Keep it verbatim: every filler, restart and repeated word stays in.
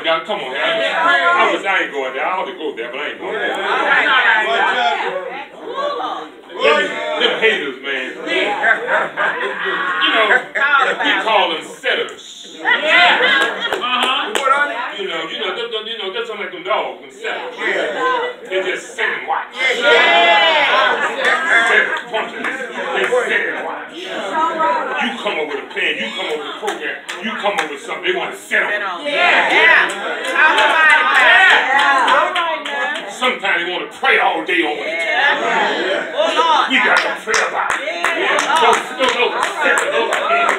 y'all. Come on, man. I was, I ain't going there. I ought to go there, but I ain't going there. Them, them haters, man. You know, we call them setters. Uh-huh. You know, you know, they, they, you know, that's like them dogs, them setters. They just sit and watch. They punching. They sit and watch. You come up with a plan. You come up with a program. You come up with something. They want to sit on it. Yeah. Yeah. Sometimes they want to pray all day on it. Yeah. Oh, Lord. We got to pray about it. Yeah. Those, those, those are setters. Those are